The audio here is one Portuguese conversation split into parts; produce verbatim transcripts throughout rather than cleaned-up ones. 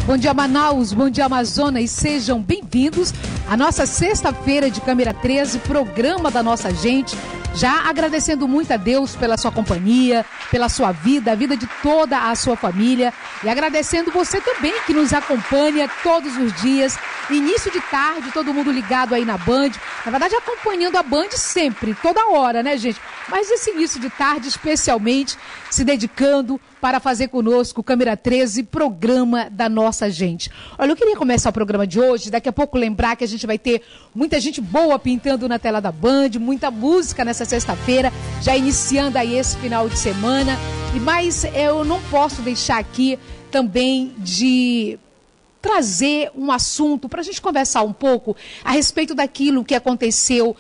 Bom dia, Manaus, bom dia, Amazonas, e sejam bem-vindos à nossa sexta-feira de Câmera treze, programa da nossa gente. Já agradecendo muito a Deus pela sua companhia, pela sua vida, a vida de toda a sua família. E agradecendo você também que nos acompanha todos os dias, início de tarde, todo mundo ligado aí na Band. Na verdade, acompanhando a Band sempre, toda hora, né, gente? Mas esse início de tarde, especialmente, se dedicando para fazer conosco o Câmera treze, programa da nossa gente. Olha, eu queria começar o programa de hoje, daqui a pouco lembrar que a gente vai ter muita gente boa pintando na tela da Band, muita música nessa sexta-feira, já iniciando aí esse final de semana. E mas eu não posso deixar aqui também de trazer um assunto para a gente conversar um pouco a respeito daquilo que aconteceu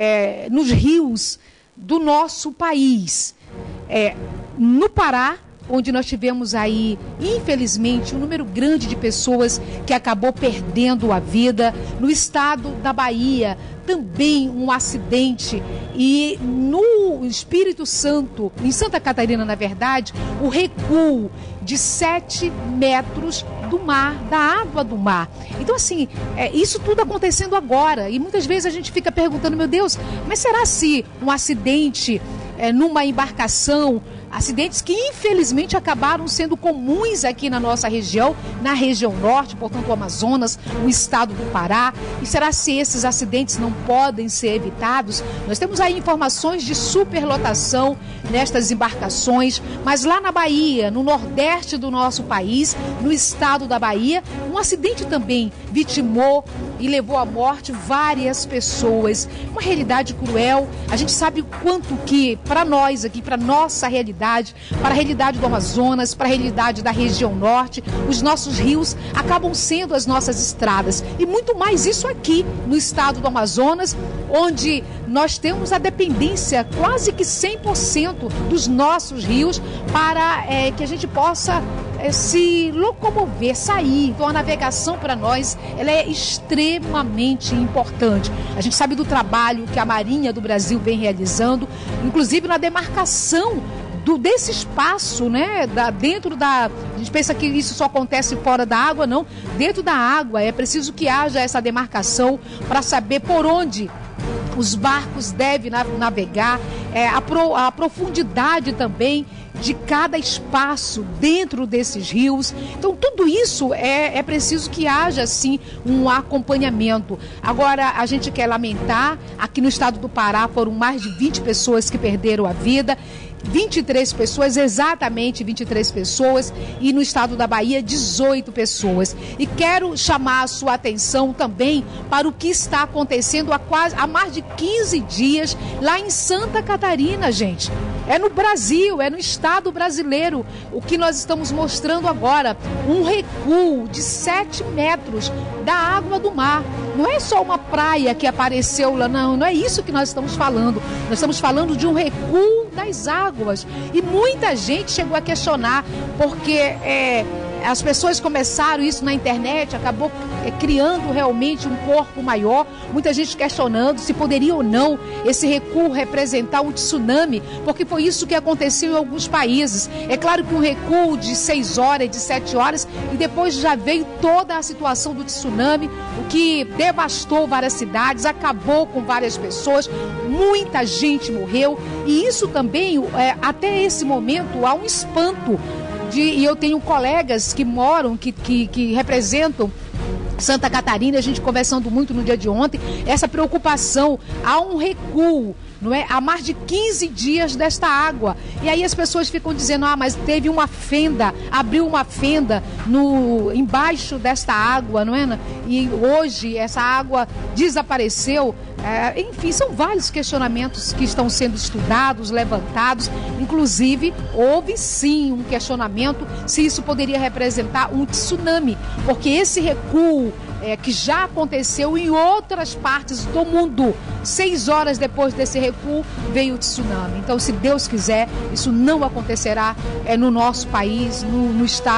é, nos rios do nosso país. É, no Pará, onde nós tivemos aí, infelizmente, um número grande de pessoas que acabou perdendo a vida. No estado da Bahia, também um acidente. E no Espírito Santo, em Santa Catarina, na verdade, o recuo de sete metros do mar, da água do mar. Então, assim, é, isso tudo acontecendo agora. E muitas vezes a gente fica perguntando, meu Deus, mas será se um acidente é, numa embarcação, acidentes que infelizmente acabaram sendo comuns aqui na nossa região, na região norte, portanto o Amazonas, o estado do Pará. E será se esses acidentes não podem ser evitados? Nós temos aí informações de superlotação nestas embarcações, mas lá na Bahia, no nordeste do nosso país, no estado da Bahia, um acidente também vitimou e levou à morte várias pessoas. Uma realidade cruel. A gente sabe o quanto que, para nós aqui, para nossa realidade, para a realidade do Amazonas, para a realidade da região norte, os nossos rios acabam sendo as nossas estradas. E muito mais isso aqui no estado do Amazonas, onde nós temos a dependência quase que cem por cento dos nossos rios para é, que a gente possa é, se locomover, sair. Então a navegação para nós ela é extremamente importante. A gente sabe do trabalho que a Marinha do Brasil vem realizando, inclusive na demarcação Do, desse espaço, né, da, dentro da... A gente pensa que isso só acontece fora da água, não. Dentro da água é preciso que haja essa demarcação para saber por onde os barcos devem navegar, é, a, pro, a profundidade também de cada espaço dentro desses rios. Então tudo isso é, é preciso que haja sim um acompanhamento. Agora a gente quer lamentar, aqui no estado do Pará foram mais de vinte pessoas que perderam a vida, vinte e três pessoas, exatamente vinte e três pessoas, e no estado da Bahia dezoito pessoas. E quero chamar a sua atenção também para o que está acontecendo há, quase, há mais de quinze dias lá em Santa Catarina, gente. É no Brasil, é no estado brasileiro o que nós estamos mostrando agora, um recuo de sete metros da água do mar. Não é só uma praia que apareceu lá, não, não é isso que nós estamos falando. Nós estamos falando de um recuo das águas. E muita gente chegou a questionar, porque é, as pessoas começaram isso na internet, acabou é, criando realmente um corpo maior. Muita gente questionando se poderia ou não esse recuo representar um tsunami, porque foi isso que aconteceu em alguns países. É claro que um recuo de seis horas, de sete horas, e depois já veio toda a situação do tsunami, o que devastou várias cidades, acabou com várias pessoas, muita gente morreu. E isso também, é, até esse momento, há um espanto. De, e eu tenho colegas que moram, que, que, que representam Santa Catarina, a gente conversando muito no dia de ontem, essa preocupação, há um recuo, não é? Há mais de quinze dias desta água. E aí as pessoas ficam dizendo, ah, mas teve uma fenda, abriu uma fenda no, embaixo desta água, não é? E hoje essa água desapareceu. É, enfim, são vários questionamentos que estão sendo estudados, levantados. Inclusive, houve sim um questionamento se isso poderia representar um tsunami, porque esse recuo é, que já aconteceu em outras partes do mundo, seis horas depois desse recuo veio o tsunami. Então, se Deus quiser, isso não acontecerá é, no nosso país, no, no estado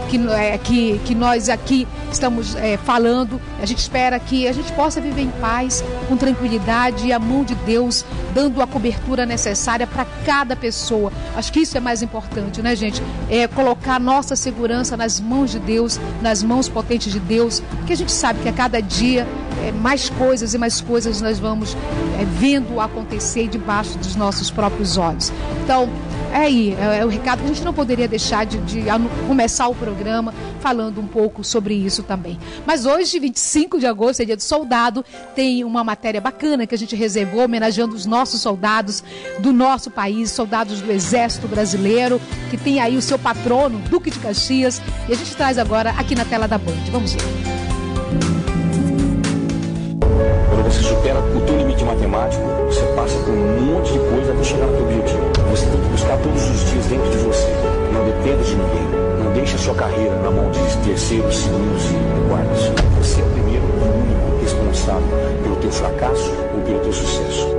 que, é, que, que nós aqui estamos é, falando. A gente espera que a gente possa viver em paz, com tranquilidade e a mão de Deus dando a cobertura necessária para cada pessoa. Acho que isso é mais importante, né, gente? É colocar nossa segurança nas mãos de Deus, nas mãos potentes de Deus, porque a gente sabe que a cada dia é, mais coisas e mais coisas nós vamos é, vendo acontecer debaixo dos nossos próprios olhos. Então, é aí, é, é o recado que a gente não poderia deixar de, de começar o programa falando um pouco sobre isso também. Mas hoje, vinte e cinco de agosto, é dia do soldado, tem uma matéria bacana que a gente reservou, homenageando os nossos soldados do nosso país, soldados do Exército Brasileiro, que tem aí o seu patrono, Duque de Caxias, e a gente traz agora aqui na tela da Band. Vamos ver. Quando você supera o teu limite matemático, você passa por um monte de coisa até chegar no teu objetivo. Você tem que buscar todos os dias dentro de você. Não dependa de ninguém. Não deixe a sua carreira na mão de terceiros, segundos e quartos. Você é o primeiro e único responsável pelo teu fracasso ou pelo teu sucesso.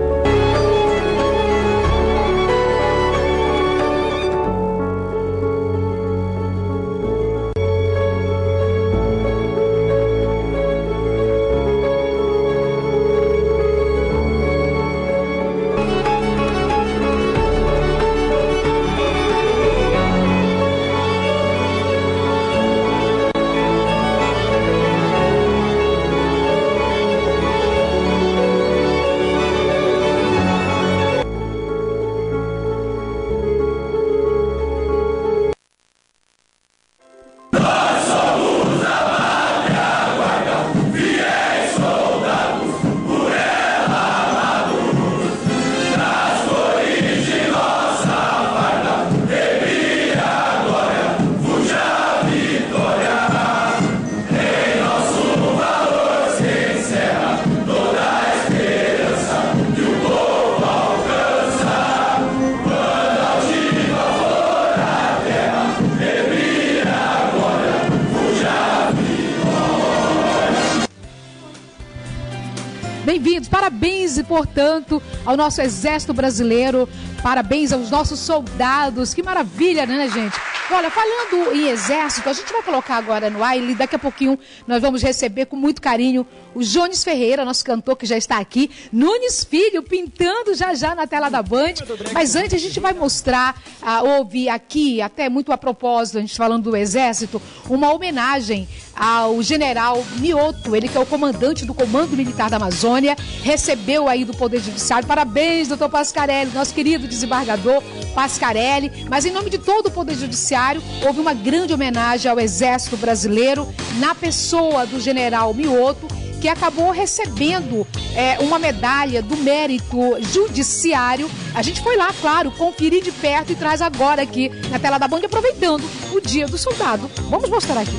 Bem-vindos, parabéns, e portanto, ao nosso Exército Brasileiro, parabéns aos nossos soldados, que maravilha, né, gente? Olha, falando em Exército, a gente vai colocar agora no ar e daqui a pouquinho nós vamos receber com muito carinho o Jones Ferreira, nosso cantor que já está aqui, Nunes Filho, pintando já já na tela da Band. Mas antes a gente vai mostrar, uh, ouvir aqui, até muito a propósito, a gente falando do Exército, uma homenagem ao general Mioto, ele que é o comandante do Comando Militar da Amazônia, recebeu aí do Poder Judiciário. Parabéns, doutor Pascarelli, nosso querido desembargador Pascarelli. Mas em nome de todo o Poder Judiciário, houve uma grande homenagem ao Exército Brasileiro, na pessoa do general Mioto, que acabou recebendo é, uma medalha do mérito judiciário. A gente foi lá, claro, conferir de perto e traz agora aqui na tela da Band, aproveitando o Dia do Soldado. Vamos mostrar aqui.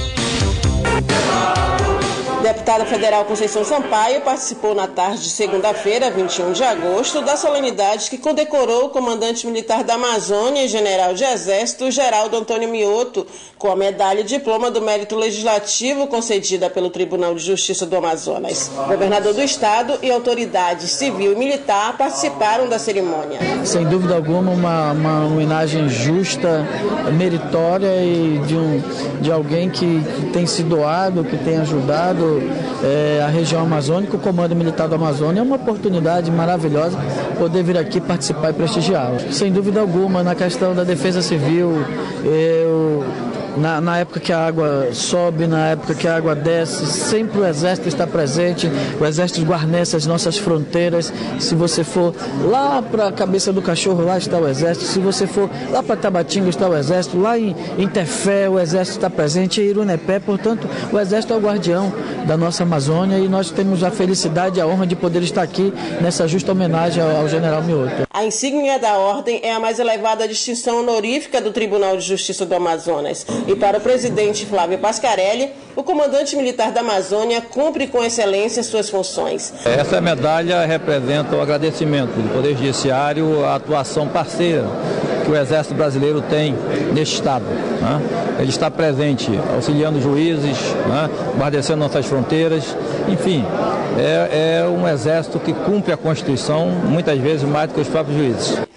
Deputada federal Conceição Sampaio participou na tarde de segunda-feira, vinte e um de agosto, da solenidade que condecorou o comandante militar da Amazônia e general de Exército, Geraldo Antônio Mioto, com a medalha e diploma do mérito legislativo concedida pelo Tribunal de Justiça do Amazonas. O governador do estado e autoridades civil e militar participaram da cerimônia. Sem dúvida alguma, uma, uma homenagem justa, meritória e de, um, de alguém que, que tem se doado, que tem ajudado É, a região amazônica. O Comando Militar da Amazônia é uma oportunidade maravilhosa poder vir aqui participar e prestigiá-lo. Sem dúvida alguma, na questão da defesa civil, eu... Na, na época que a água sobe, na época que a água desce, sempre o Exército está presente, o Exército guarnece as nossas fronteiras. Se você for lá para a Cabeça do Cachorro, lá está o Exército. Se você for lá para Tabatinga, está o Exército. Lá em, em Tefé, o Exército está presente. Em Irunepé, portanto, o Exército é o guardião da nossa Amazônia e nós temos a felicidade e a honra de poder estar aqui nessa justa homenagem ao, ao general Mioto. A insígnia da ordem é a mais elevada distinção honorífica do Tribunal de Justiça do Amazonas. E para o presidente Flávio Pascarelli, o comandante militar da Amazônia cumpre com excelência suas funções. Essa medalha representa o agradecimento do Poder Judiciário à atuação parceira que o Exército Brasileiro tem neste estado, né? Ele está presente, auxiliando juízes, né? Guardecendo nossas fronteiras, enfim, é, é um exército que cumpre a Constituição, muitas vezes mais do que os próprios juízes.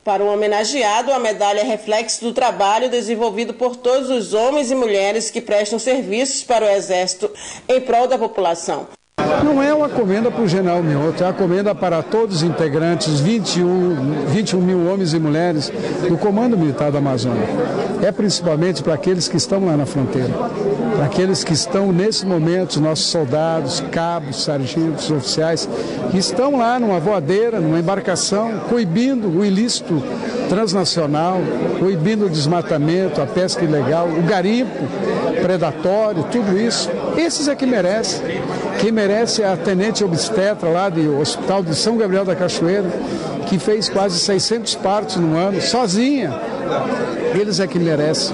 Para o homenageado, a medalha é reflexo do trabalho desenvolvido por todos os homens e mulheres que prestam serviços para o Exército em prol da população. Não é uma comenda para o general Mioto, é uma comenda para todos os integrantes, vinte e um mil homens e mulheres do Comando Militar da Amazônia. É principalmente para aqueles que estão lá na fronteira, para aqueles que estão nesse momento, nossos soldados, cabos, sargentos, oficiais, que estão lá numa voadeira, numa embarcação, coibindo o ilícito transnacional, coibindo o desmatamento, a pesca ilegal, o garimpo predatório, tudo isso. Esses é que merecem. Quem merece é a tenente obstetra lá do Hospital de São Gabriel da Cachoeira, que fez quase seiscentos partos no ano, sozinha. Eles é que merecem.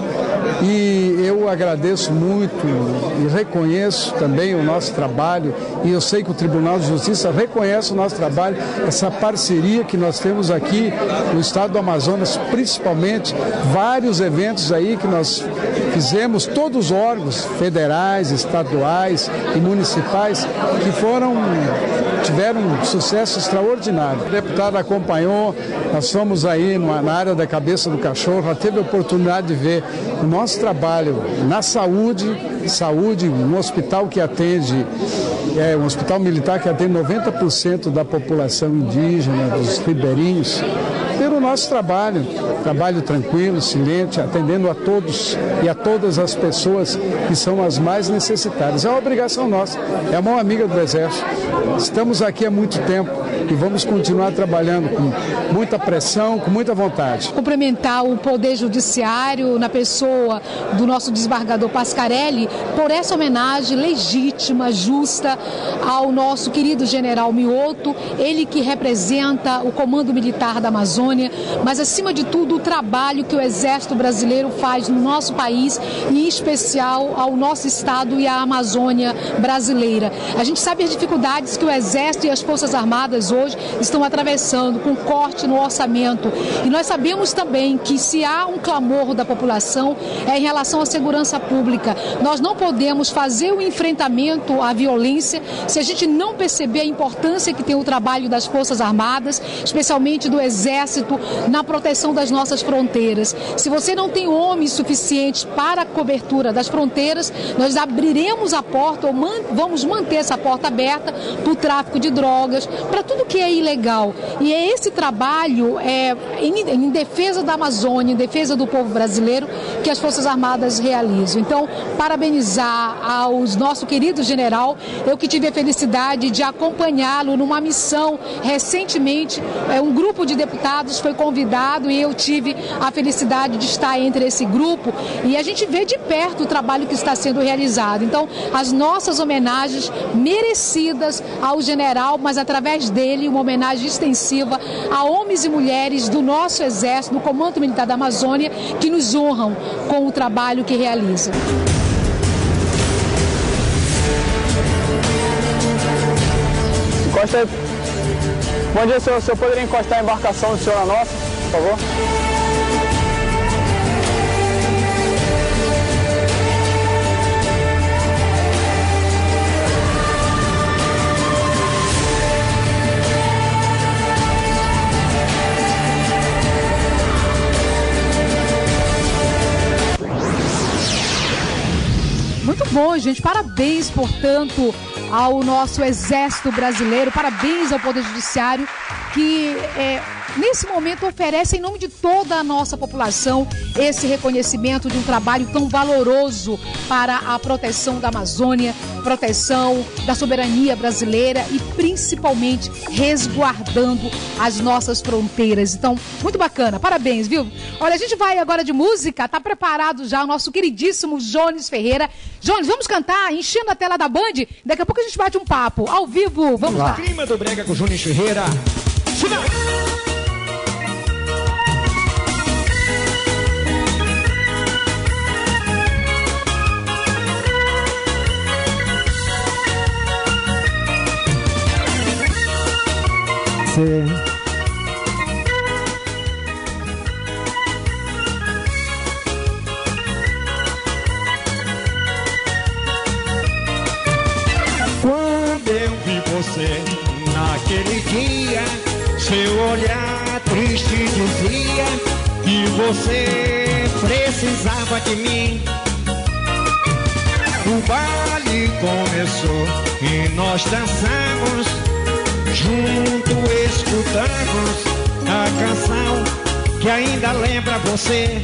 E eu agradeço muito e reconheço também o nosso trabalho, e eu sei que o Tribunal de Justiça reconhece o nosso trabalho, essa parceria que nós temos aqui no estado do Amazonas, principalmente vários eventos aí que nós fizemos, todos os órgãos federais, estaduais e municipais que foram, tiveram um sucesso extraordinário. O deputado acompanhou, nós fomos aí na área da cabeça do cachorro, já teve a oportunidade de ver o nosso trabalho na saúde, saúde, um hospital que atende, é um hospital militar que atende noventa por cento da população indígena, dos ribeirinhos, pelo nosso trabalho, trabalho tranquilo, silente, atendendo a todos e a todas as pessoas que são as mais necessitadas. É uma obrigação nossa, é a mão amiga do Exército. Estamos aqui há muito tempo e vamos continuar trabalhando com muita pressão, com muita vontade. Cumprimentar o Poder Judiciário na pessoa do nosso desembargador Pascarelli por essa homenagem legítima, justa ao nosso querido general Mioto, ele que representa o Comando Militar da Amazônia, mas acima de tudo o trabalho que o Exército Brasileiro faz no nosso país e em especial ao nosso estado e à Amazônia brasileira. A gente sabe as dificuldades que o Exército e as Forças Armadas hoje estão atravessando com corte no orçamento, e nós sabemos também que se há um clamor da população é em relação à segurança pública. Nós não podemos fazer o enfrentamento à violência se a gente não perceber a importância que tem o trabalho das Forças Armadas, especialmente do Exército, na proteção das nossas fronteiras. Se você não tem homens suficientes para a cobertura das fronteiras, nós abriremos a porta ou man- vamos manter essa porta aberta para o tráfico de drogas, para tudo que é ilegal. E é esse trabalho é, em, em defesa da Amazônia, em defesa do povo brasileiro, que as Forças Armadas realizam. Então, parabenizar aos nosso querido general, eu que tive a felicidade de acompanhá-lo numa missão recentemente, é, um grupo de deputados foi convidado e eu tive a felicidade de estar entre esse grupo, e a gente vê de perto o trabalho que está sendo realizado. Então, as nossas homenagens merecidas ao general, mas através dele uma homenagem extensiva a homens e mulheres do nosso Exército, do Comando Militar da Amazônia, que nos honram com o trabalho que realizam. Encosta aí. Bom dia, senhor. O senhor poderia encostar a embarcação do senhor na nossa, por favor? Muito bom, gente. Parabéns, portanto, ao nosso Exército Brasileiro. Parabéns ao Poder Judiciário, que é, nesse momento oferece, em nome de toda a nossa população, esse reconhecimento de um trabalho tão valoroso para a proteção da Amazônia, proteção da soberania brasileira e principalmente resguardando as nossas fronteiras. Então, muito bacana, parabéns, viu? Olha, a gente vai agora de música, tá preparado já o nosso queridíssimo Jones Ferreira. Jones, vamos cantar, enchendo a tela da Band? Daqui a pouco a gente bate um papo, ao vivo, vamos lá. Clima do Brega com Jones Ferreira. Final. Sim. Quando eu vi você naquele dia, seu olhar triste dizia que você precisava de mim. O baile começou e nós dançamos, junto escutamos a canção que ainda lembra você.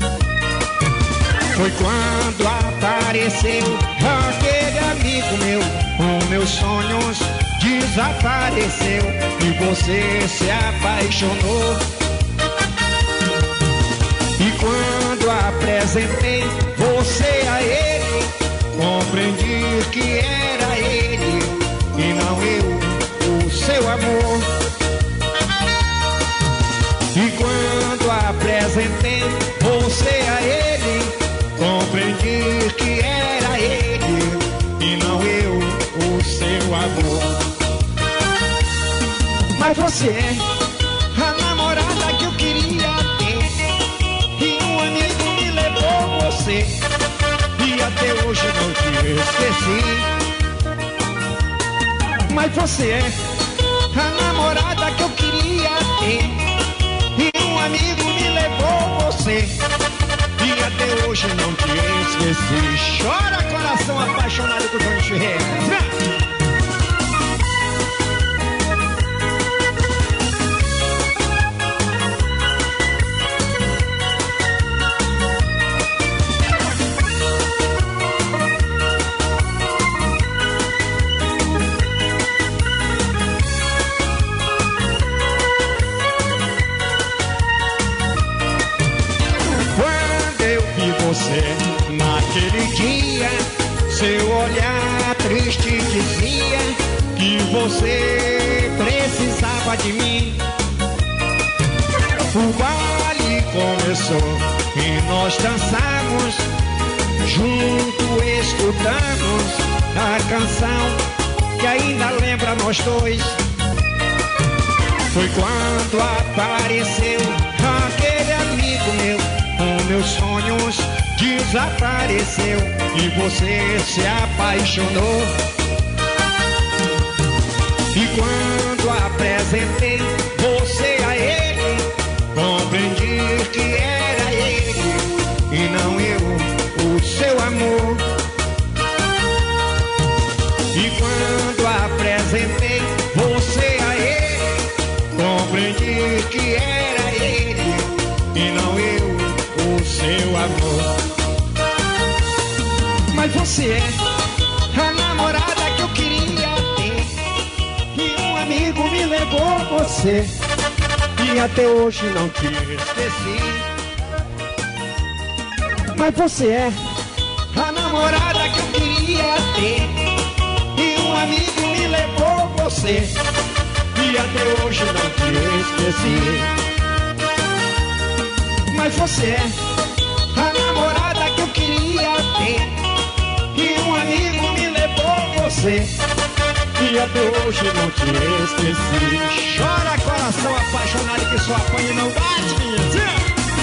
Foi quando apareceu aquele amigo meu, os meus sonhos desapareceu e você se apaixonou. E quando apresentei você a ele, compreendi que era ele e não eu, o seu amor. E quando apresentei você a ele, compreendi que era ele e não eu, o seu amor. Mas você é a namorada que eu queria ter, e um amigo me levou você, e até hoje não te esqueci. Mas você é a namorada que eu queria ter, e um amigo me levou você, e até hoje não te esqueci. Chora coração apaixonado por Jones Ferreira. Naquele dia, seu olhar triste dizia que você precisava de mim. O baile começou e nós dançamos, junto escutamos a canção que ainda lembra nós dois. Foi quando apareceu aquele amigo meu, os meus sonhos desapareceu e você se apaixonou. E quando apresentei você a ele, compreendi que era ele e não eu, o seu amor. E quando apresentei você a ele, compreendi que era ele e não eu, o seu amor. Mas você é a namorada que eu queria ter, e um amigo me levou você, e até hoje não te esqueci. Mas você é a namorada que eu queria ter, e um amigo me levou você, e até hoje não te esqueci. Mas você é a namorada que eu queria ter, e um amigo me levou você, e até hoje não te esqueci. Chora coração apaixonado que só apanha e não bate, minha.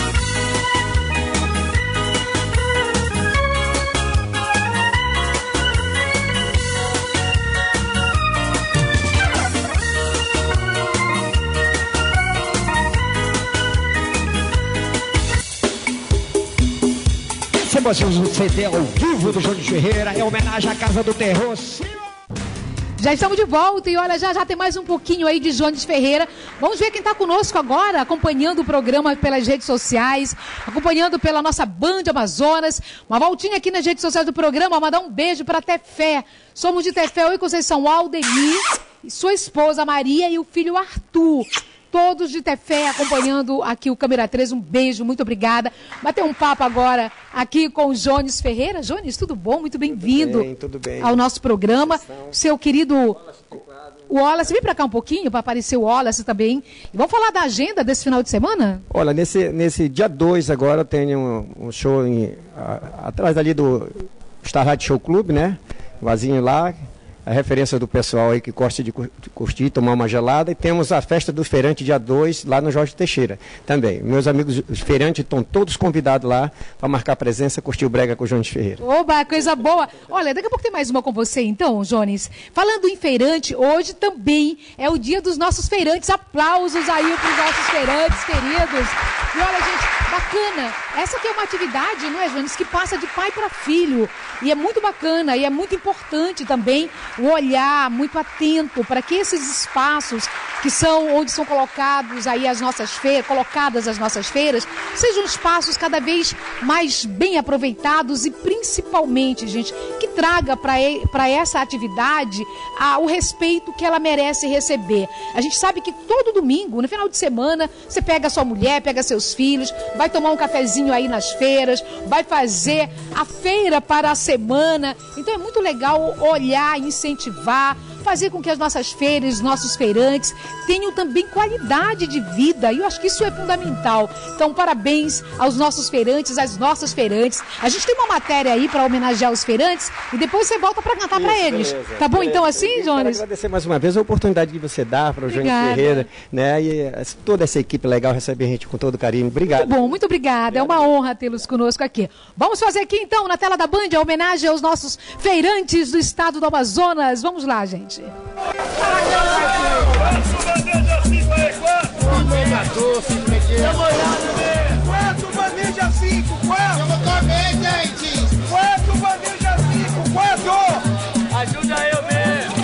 O C D ao vivo do Jones Ferreira é homenagem à Casa do Terror. Já estamos de volta e olha, já já tem mais um pouquinho aí de Jones Ferreira. Vamos ver quem está conosco agora, acompanhando o programa pelas redes sociais, acompanhando pela nossa Band Amazonas. Uma voltinha aqui nas redes sociais do programa, mandar um beijo para Tefé. Somos de Tefé, oi Conceição, Aldemir, sua esposa Maria e o filho Arthur. Todos de Tefé acompanhando aqui o Câmera três, um beijo, muito obrigada. Bater um papo agora aqui com o Jones Ferreira. Jones, tudo bom? Muito bem-vindo ao nosso programa. Seu querido o Wallace, vem para cá um pouquinho para aparecer o Wallace também. E vamos falar da agenda desse final de semana? Olha, nesse, nesse dia dois agora eu tenho um, um show em, a, atrás ali do Star Radio Show Club, né? Vazinho lá. a referência do pessoal aí que gosta de curtir, tomar uma gelada. E temos a festa do feirante dia dois, lá no Jorge Teixeira também. Meus amigos os feirantes estão todos convidados lá para marcar presença, curtir o brega com o Jones Ferreira. Oba, coisa boa. Olha, daqui a pouco tem mais uma com você então, Jones. Falando em feirante, hoje também é o dia dos nossos feirantes. Aplausos aí para os nossos feirantes queridos. E olha, gente, bacana. Essa aqui é uma atividade, não é, Jones, que passa de pai para filho. E é muito bacana e é muito importante também o olhar muito atento para que esses espaços que são onde são colocados aí as nossas feiras, colocadas as nossas feiras, sejam espaços cada vez mais bem aproveitados e principalmente, gente, que traga para essa atividade a, o respeito que ela merece receber. A gente sabe que todo domingo, no final de semana, você pega a sua mulher, pega seus filhos, vai tomar um cafezinho aí nas feiras, vai fazer a feira para a semana. Então é muito legal olhar, incentivar, fazer com que as nossas feiras, nossos feirantes tenham também qualidade de vida. E eu acho que isso é fundamental. Então, parabéns aos nossos feirantes, às nossas feirantes. A gente tem uma matéria aí para homenagear os feirantes e depois você volta para cantar para eles. Beleza. Tá bom é, então assim, Jones? Quero agradecer mais uma vez a oportunidade que você dá para o Jones Ferreira, né? E toda essa equipe legal recebe a gente com todo carinho. Obrigado. Muito bom, muito obrigada. É uma honra tê-los conosco aqui. Vamos fazer aqui então, na tela da Band, a homenagem aos nossos feirantes do estado do Amazonas. Vamos lá, gente. Quatro bandeja cinco, quatro. Eu vou comer, gente. Quatro bandeja cinco, quatro. Ajuda eu mesmo.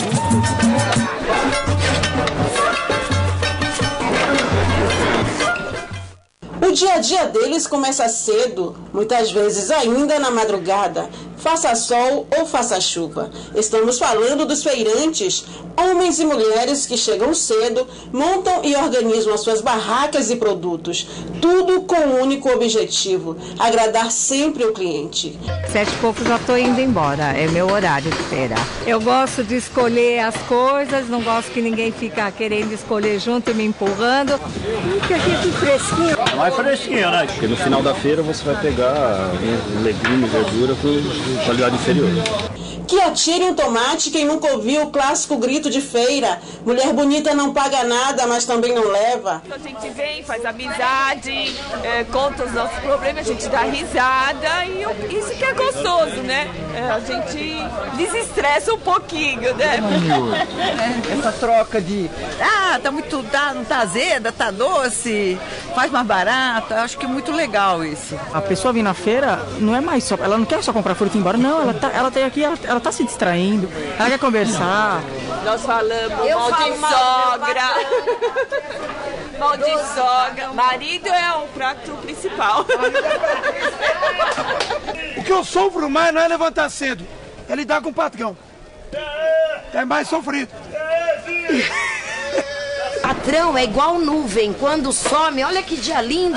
O dia a dia deles começa cedo, muitas vezes ainda na madrugada, faça sol ou faça chuva. Estamos falando dos feirantes, homens e mulheres que chegam cedo, montam e organizam as suas barracas e produtos, tudo com um único objetivo, agradar sempre o cliente. Sete e pouco já estou indo embora, é meu horário de feira. Eu gosto de escolher as coisas, não gosto que ninguém fica querendo escolher junto e me empurrando. Fica aqui que fresquinho. Mais fresquinho, né? Porque no final da feira você vai pegar legumes, verdura com qualidade inferior. Que atire um tomate quem nunca ouviu o clássico grito de feira. Mulher bonita não paga nada, mas também não leva. A gente vem, faz amizade, é, conta os nossos problemas, a gente dá risada e isso que é gostoso, né? É, a gente desestressa um pouquinho, né? É, essa troca de, ah, tá muito, tá, não tá azeda, tá doce, faz mais barato, acho que é muito legal isso. A pessoa vir na feira não é mais só, ela não quer só comprar fruta e ir embora, não, ela tá, ela tem aqui, ela, ela tá se distraindo, ela quer conversar. Nós falamos Eu mal de sogra, mal de sogra, marido é o prato principal. O que eu sofro mais não é levantar cedo, é lidar com o patrão. É mais sofrido. Patrão é igual nuvem, quando some, olha que dia lindo.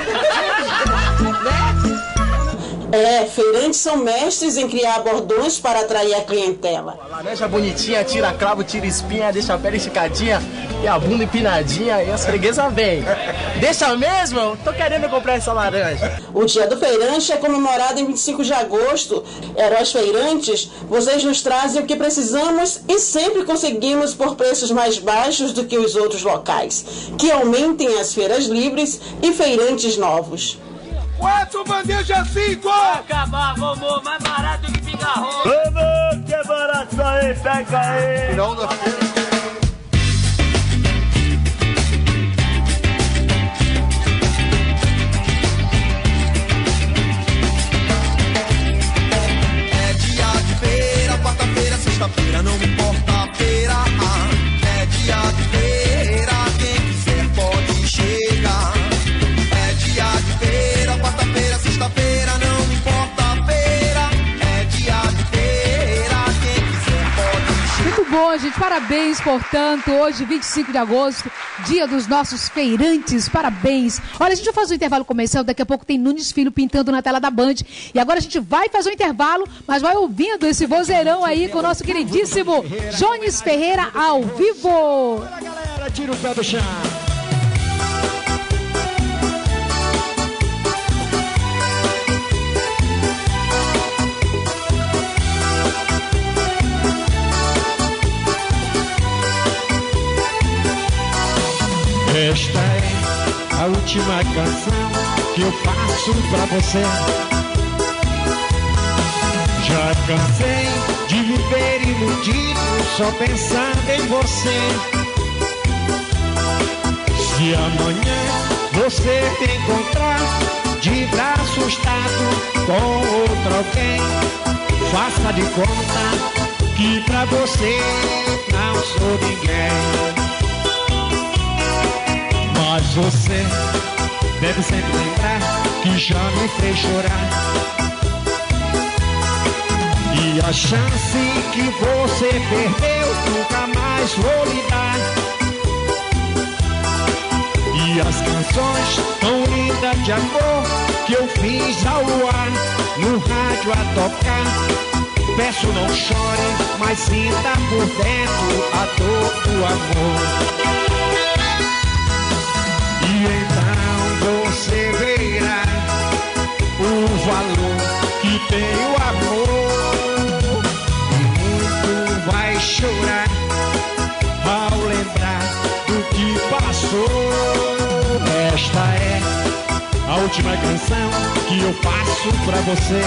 É, feirantes são mestres em criar bordões para atrair a clientela. A laranja bonitinha, tira cravo, tira espinha, deixa a pele esticadinha e a bunda empinadinha e as freguesas vêm. Deixa mesmo? Tô querendo comprar essa laranja. O dia do feirante é comemorado em vinte e cinco de agosto. Heróis feirantes, vocês nos trazem o que precisamos e sempre conseguimos por preços mais baixos do que os outros locais. Que aumentem as feiras livres e feirantes novos. Quatro bandejas cinco! Vai acabar, vovô, mais barato que pigarro. Vamos, que é barato aí, pega aí. Final da feira. É dia de feira, quarta-feira, sexta-feira, não me importa a feira. É dia de feira, quem quiser pode chegar. É dia de feira, quarta-feira, sexta-feira, não me importa a feira. É dia de feira, quem quiser pode chegar. Muito bom, gente. Parabéns, portanto. Hoje, vinte e cinco de agosto, dia dos nossos feirantes. Parabéns. Olha, a gente vai fazer um intervalo comercial. Daqui a pouco tem Nunes Filho pintando na tela da Band. E agora a gente vai fazer um intervalo, mas vai ouvindo esse vozeirão aí com o nosso queridíssimo Jones Ferreira ao vivo. Bora, galera, tira o pé do chão. Esta é a última canção que eu faço pra você. Já cansei de viver iludido, só pensando em você. Se amanhã você me encontrar de braços dados com outro alguém, faça de conta que pra você não sou ninguém. Mas você deve sempre lembrar que já me fez chorar. E a chance que você perdeu nunca mais vou lhe dar. E as canções tão lindas de amor que eu fiz ao ar, no rádio a tocar, peço não chore, mas sinta por dentro a dor do amor. E então você verá o valor que tem o amor, e muito vai chorar ao lembrar do que passou. Esta é a última canção que eu faço pra você.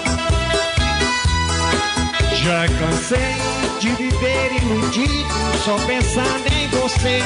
Já cansei de viver iludido, só pensando em você.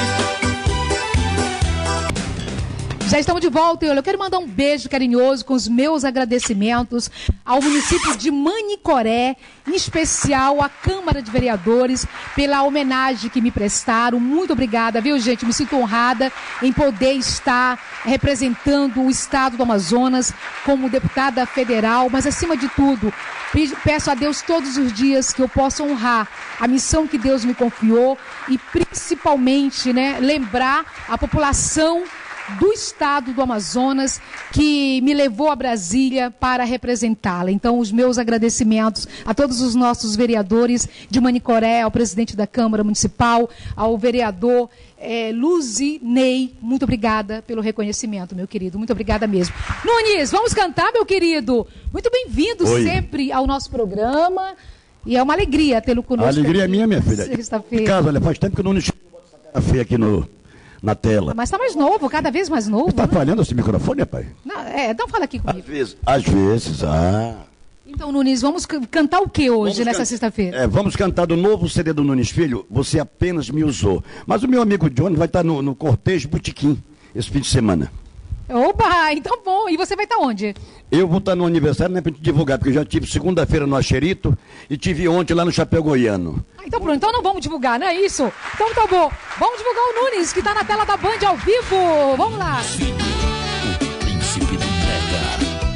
Já estamos de volta e eu quero mandar um beijo carinhoso com os meus agradecimentos ao município de Manicoré, em especial à Câmara de Vereadores, pela homenagem que me prestaram. Muito obrigada, viu, gente? Me sinto honrada em poder estar representando o estado do Amazonas como deputada federal, mas acima de tudo, peço a Deus todos os dias que eu possa honrar a missão que Deus me confiou e principalmente, né, lembrar a população do estado do Amazonas que me levou a Brasília para representá-la. Então, os meus agradecimentos a todos os nossos vereadores de Manicoré, ao presidente da Câmara Municipal, ao vereador é, Luzinei. Muito obrigada pelo reconhecimento, meu querido. Muito obrigada mesmo. Nunes, vamos cantar, meu querido? Muito bem-vindo sempre ao nosso programa. E é uma alegria tê-lo conosco. A alegria aqui, é minha, minha filha. Sexta-feira. Em casa, olha, faz tempo que eu não enxergo essa cara feia aqui no... na tela. Mas está mais novo, cada vez mais novo. Está né? falhando esse microfone, pai? Não, é, então fala aqui comigo. Às vezes, às vezes, ah. Então, Nunes, vamos cantar o que hoje, Vamos nessa can... sexta-feira? É, vamos cantar do novo C D do Nunes Filho, Você Apenas Me Usou. Mas o meu amigo Johnny vai estar no, no Cortejo Botequim esse fim de semana. Opa, então bom. E você vai estar onde? Eu vou estar no aniversário, não é para te divulgar, porque eu já tive segunda-feira no Axerito e tive ontem lá no Chapéu Goiano. Ah, então pronto, então não vamos divulgar, não é isso? Então tá bom. Vamos divulgar o Nunes, que está na tela da Band ao vivo. Vamos lá. O príncipe do Brega.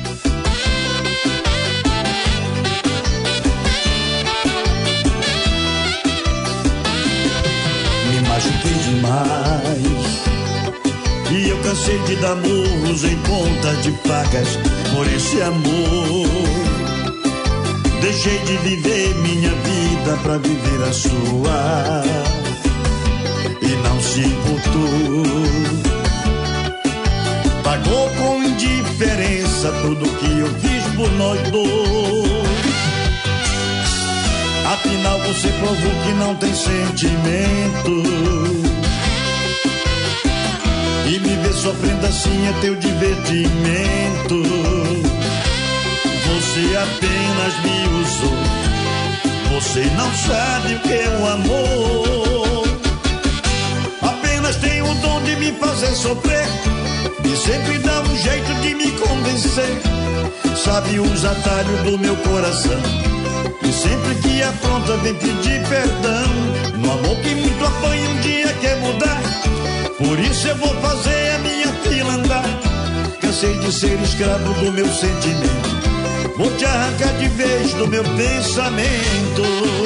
Me machuquei demais e eu cansei de dar murros em ponta de facas por esse amor. Deixei de viver minha vida pra viver a sua e não se importou. Pagou com indiferença tudo que eu fiz por nós dois. Afinal você provou que não tem sentimento. E me ver sofrendo assim é teu divertimento. Você apenas me usou. Você não sabe o que é o amor. Apenas tem o dom de me fazer sofrer e sempre dá um jeito de me convencer. Sabe os atalhos do meu coração e sempre que afronta vem pedir perdão. No amor que muito apanha um dia quer mudar. Por isso eu vou fazer a minha fila andar. Cansei de ser escravo do meu sentimento. Vou te arrancar de vez do meu pensamento.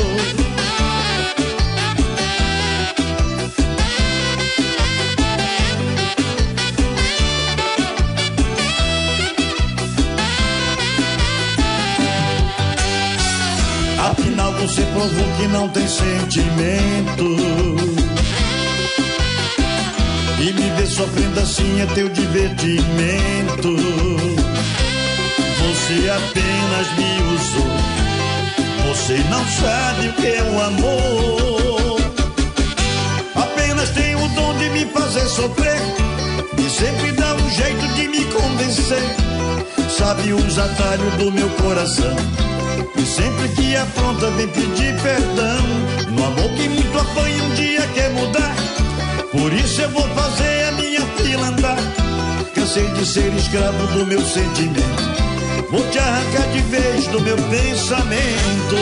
Afinal você provou que não tem sentimento. E me ver sofrendo assim é teu divertimento. Você apenas me usou. Você não sabe o que é o amor. Apenas tem o dom de me fazer sofrer e sempre dá um jeito de me convencer. Sabe os atalhos do meu coração e sempre que afronta vem pedir perdão. No amor que muito apanha um dia quer mudar, por isso eu vou fazer a minha fila andar. Cansei de ser escravo do meu sentimento, vou te arrancar de vez do meu pensamento.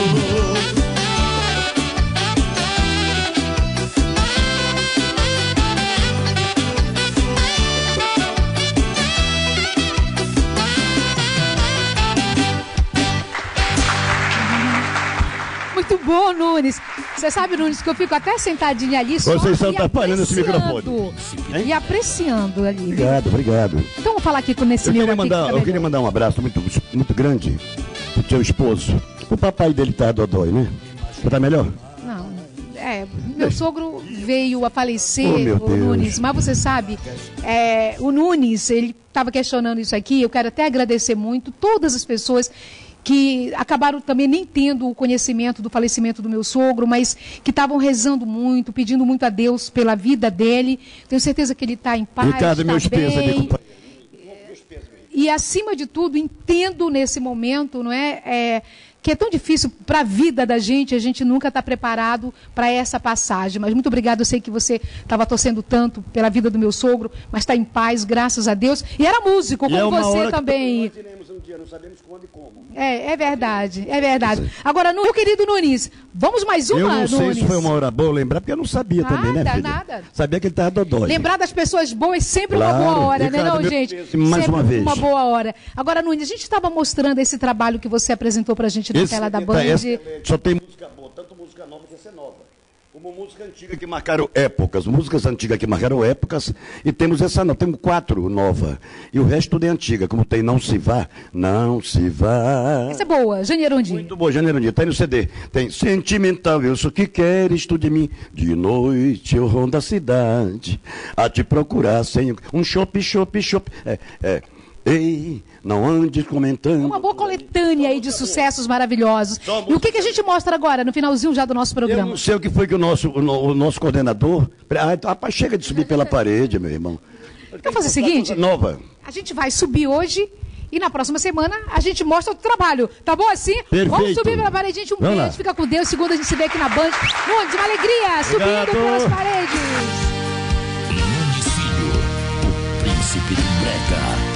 Muito bom, Nunes. Você sabe, Nunes, que eu fico até sentadinha ali só Vocês estão e atrapalhando esse microfone. Hein? E apreciando ali. Obrigado, obrigado. Então vamos falar aqui com nesse eu meu queria aqui mandar, que tá Eu queria mandar um abraço muito, muito grande pro seu esposo. O papai dele tá dodói, né? Você tá melhor? Não, é, meu sogro veio a falecer, Oh, meu o Deus. Nunes, mas você sabe, é, o Nunes, ele estava questionando isso aqui, eu quero até agradecer muito todas as pessoas que acabaram também nem tendo o conhecimento do falecimento do meu sogro, mas que estavam rezando muito, pedindo muito a Deus pela vida dele. Tenho certeza que ele está em paz, Ricardo, está meus pesos, bem. amigo. E, acima de tudo, entendo nesse momento, não é, é que é tão difícil para a vida da gente, a gente nunca está preparado para essa passagem. Mas muito obrigado, eu sei que você estava torcendo tanto pela vida do meu sogro, mas está em paz, graças a Deus. E era músico, E como é uma você hora que também. todos nós iremos um dia, não sabemos quando e como. É, é verdade, é verdade. Agora, meu querido Nunes, vamos mais uma, Eu não sei Nunes? se foi uma hora boa lembrar, porque eu não sabia Nada, também, né, filha? nada. Sabia que ele tava dodói. Lembrar das pessoas boas sempre Claro. uma boa hora, né, Ricardo, não, meu gente? péssimo, mais sempre uma vez. uma boa hora. Agora, Nunes, a gente estava mostrando esse trabalho que você apresentou pra gente na Esse- tela da tá, Band. essa- só tem música boa, tanto música nova que essa é nova. Como música antiga que marcaram épocas, músicas antigas que marcaram épocas, e temos essa não, temos quatro nova. E o resto tudo é antiga, como tem Não Se Vá, Não Se Vá. Essa é boa, Janeirondinho. Muito boa, Janeiro Dia, tá aí no C D. Tem Sentimental, eu sou que queres tu de mim. De noite eu rondo a cidade, a te procurar sem um chope, chope, chope. É, é. Ei, não andes comentando. Uma boa coletânea aí de sucessos maravilhosos. E o que, que a gente mostra agora, no finalzinho já do nosso Eu programa? não sei o que foi que o nosso, o, no- o nosso coordenador. Ah, rapaz, chega de subir pela parede, meu irmão. Vamos fazer o seguinte? Nova. A gente vai subir hoje e na próxima semana a gente mostra o trabalho. Tá bom assim? Perfeito. Vamos subir pela parede, gente. Um Vamos beijo, lá. fica com Deus. Segunda a gente se vê aqui na Band. Nunes, uma alegria, subindo Obrigado. pelas paredes. Nunes Filho, o príncipe do brega.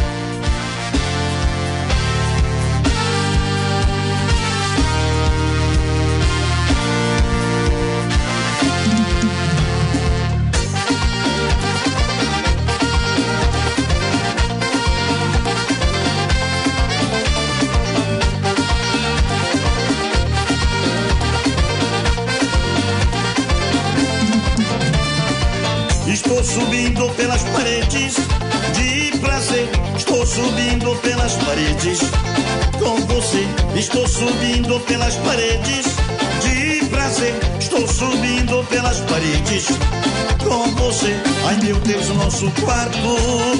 Estou subindo pelas paredes de prazer. Estou subindo pelas paredes com você. Estou subindo pelas paredes de prazer. Estou subindo pelas paredes com você. Ai meu Deus, o nosso quarto,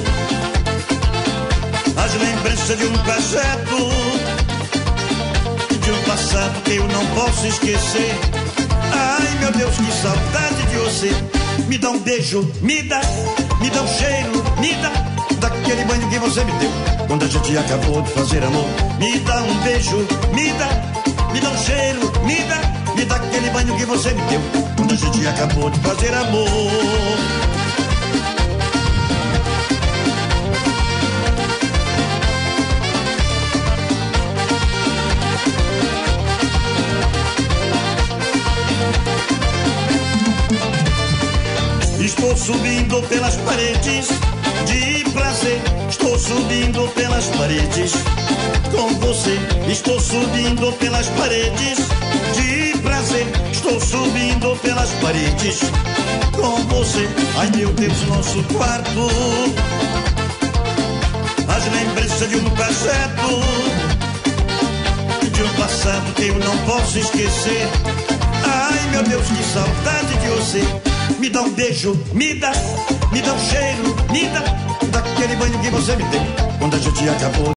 as lembranças de um projeto, de um passado que eu não posso esquecer. Ai meu Deus, que saudade de você. Me dá um beijo, me dá, me dá um cheiro, me dá daquele banho que você me deu quando a gente acabou de fazer amor. Me dá um beijo, me dá, me dá um cheiro, me dá, me dá aquele banho que você me deu quando a gente acabou de fazer amor. Estou subindo pelas paredes de prazer. Estou subindo pelas paredes com você. Estou subindo pelas paredes de prazer. Estou subindo pelas paredes com você. Ai meu Deus, nosso quarto, as lembranças de um projeto, de um passado que eu não posso esquecer. Ai meu Deus, que saudade de você. Me dá um beijo, me dá, me dá um cheiro, me dá daquele banho que você me deu quando a gente acabou.